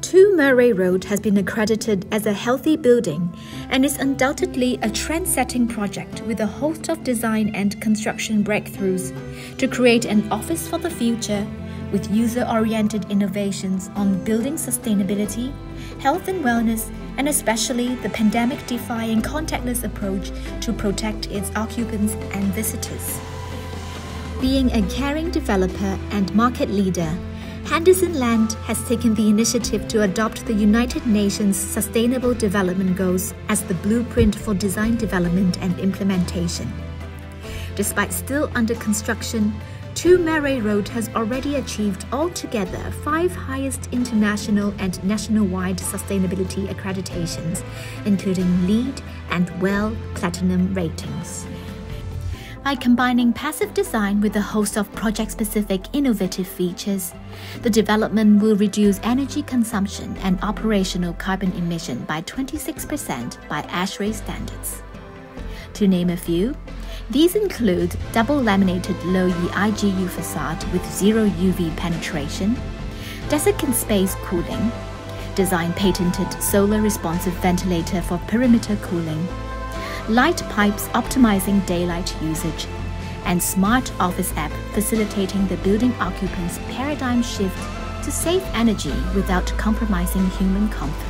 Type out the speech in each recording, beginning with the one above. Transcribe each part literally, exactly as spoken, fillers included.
two Murray Road has been accredited as a healthy building and is undoubtedly a trend-setting project with a host of design and construction breakthroughs to create an office for the future with user-oriented innovations on building sustainability, health and wellness, and especially the pandemic-defying contactless approach to protect its occupants and visitors. Being a caring developer and market leader, Henderson Land has taken the initiative to adopt the United Nations Sustainable Development Goals as the blueprint for design development and implementation. Despite still under construction, two Murray Road has already achieved altogether five highest international and national-wide sustainability accreditations, including LEED and WELL Platinum ratings. By combining passive design with a host of project-specific innovative features, the development will reduce energy consumption and operational carbon emission by twenty-six percent by ASHRAE standards. To name a few, these include double laminated low-E I G U facade with zero U V penetration, desiccant space cooling, design patented solar responsive ventilator for perimeter cooling, light pipes optimizing daylight usage, and smart office app facilitating the building occupants' paradigm shift to save energy without compromising human comfort.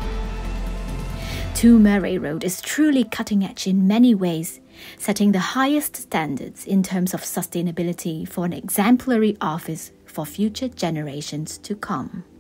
two Murray Road is truly cutting edge in many ways, setting the highest standards in terms of sustainability for an exemplary office for future generations to come.